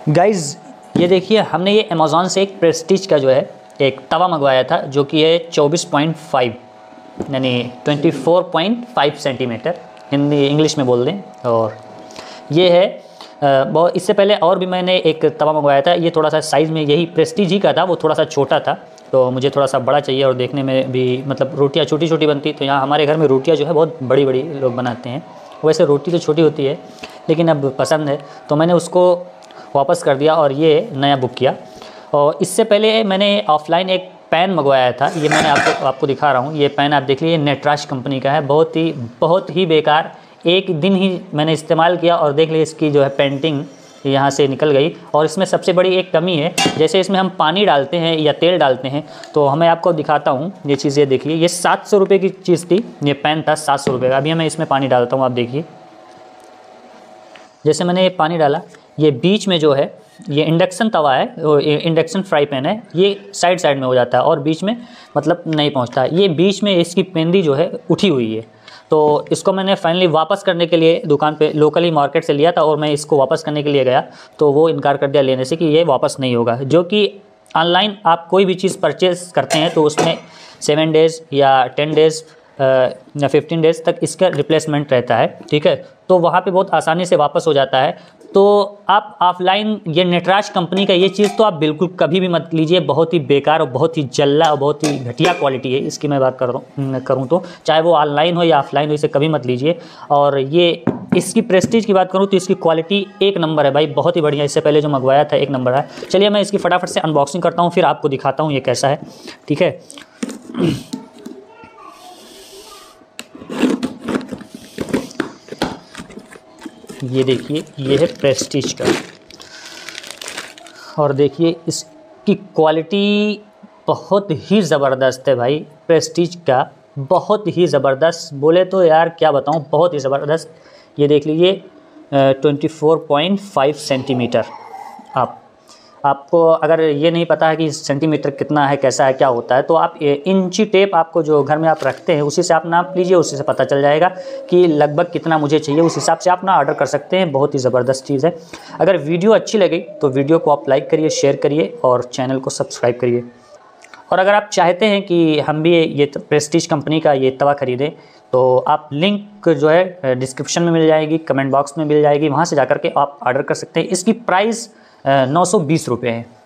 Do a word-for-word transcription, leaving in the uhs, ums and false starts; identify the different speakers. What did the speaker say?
Speaker 1: Guys ये देखिए, हमने ये अमेज़ॉन से एक प्रेस्टीज का जो है एक तवा मंगवाया था, जो कि है चौबीस पॉइंट फाइव यानी चौबीस point five centimetre, Hindi English में बोल दें। और ये है बहुत, इससे पहले और भी मैंने एक तवा मंगवाया था, ये थोड़ा सा साइज़ में यही प्रेस्टीज ही का था, वो थोड़ा सा छोटा था, तो मुझे थोड़ा सा बड़ा चाहिए और देखने में भी मतलब रोटियां छोटी छोटी बनती। तो यहाँ हमारे घर में रोटियां जो है बहुत बड़ी बड़ी लोग बनाते हैं। वैसे रोटी तो छोटी होती है, लेकिन अब पसंद है तो मैंने उसको वापस कर दिया और ये नया बुक किया। और इससे पहले मैंने ऑफ़लाइन एक पेन मंगवाया था, ये मैंने आपको आपको दिखा रहा हूँ। ये पेन आप देख लीजिए, नटराज कंपनी का है, बहुत ही बहुत ही बेकार। एक दिन ही मैंने इस्तेमाल किया और देख लीजिए इसकी जो है पेंटिंग यहाँ से निकल गई। और इसमें सबसे बड़ी एक कमी है, जैसे इसमें हम पानी डालते हैं या तेल डालते हैं, तो हमें आपको दिखाता हूँ ये चीज़। ये देखिए, ये सात सौ रुपये की चीज़ थी, ये पेन था सात सौ रुपये का। अभी मैं इसमें पानी डालता हूँ, आप देखिए, जैसे मैंने ये पानी डाला, ये बीच में जो है ये इंडक्शन तवा है, इंडक्शन फ्राई पैन है, ये साइड साइड में हो जाता है और बीच में मतलब नहीं पहुंचता। ये बीच में इसकी पेंदी जो है उठी हुई है। तो इसको मैंने फाइनली वापस करने के लिए दुकान पे लोकली मार्केट से लिया था, और मैं इसको वापस करने के लिए गया तो वो इनकार कर दिया लेने से कि ये वापस नहीं होगा। जो कि ऑनलाइन आप कोई भी चीज़ परचेज़ करते हैं तो उसमें सेवन डेज़ या टेन डेज़ या फिफ्टीन डेज़ तक इसका रिप्लेसमेंट रहता है, ठीक है। तो वहाँ पे बहुत आसानी से वापस हो जाता है। तो आप ऑफलाइन ये नटराज कंपनी का ये चीज़ तो आप बिल्कुल कभी भी मत लीजिए, बहुत ही बेकार और बहुत ही जल्ला और बहुत ही घटिया क्वालिटी है इसकी। मैं बात कर रहा करूँ तो चाहे वो ऑनलाइन हो या ऑफलाइन हो, इसे कभी मत लीजिए। और ये इसकी प्रेस्टीज की बात करूँ तो इसकी क्वालिटी एक नंबर है भाई, बहुत ही बढ़िया। इससे पहले जो मंगवाया था एक नंबर है। चलिए मैं इसकी फटाफट से अनबॉक्सिंग करता हूँ, फिर आपको दिखाता हूँ ये कैसा है, ठीक है। ये देखिए, ये है प्रेस्टीज का, और देखिए इसकी क्वालिटी बहुत ही ज़बरदस्त है भाई। प्रेस्टीज का बहुत ही ज़बरदस्त, बोले तो यार क्या बताऊँ, बहुत ही ज़बरदस्त। ये देख लीजिए चौबीस पॉइंट फाइव सेंटीमीटर। आप आपको अगर ये नहीं पता है कि सेंटीमीटर कितना है, कैसा है, क्या होता है, तो आप इंची टेप आपको जो घर में आप रखते हैं उसी से आप नाप लीजिए, उसी से पता चल जाएगा कि लगभग कितना मुझे चाहिए। उस हिसाब से आप ना ऑर्डर कर सकते हैं। बहुत ही ज़बरदस्त चीज़ है। अगर वीडियो अच्छी लगी तो वीडियो को आप लाइक करिए, शेयर करिए और चैनल को सब्सक्राइब करिए। और अगर आप चाहते हैं कि हम भी ये प्रेस्टीज कंपनी का ये तवा खरीदें तो आप लिंक जो है डिस्क्रिप्शन में मिल जाएगी, कमेंट बॉक्स में मिल जाएगी, वहाँ से जा कर के आप ऑर्डर कर सकते हैं। इसकी प्राइस नौ सौ बीस रुपये है।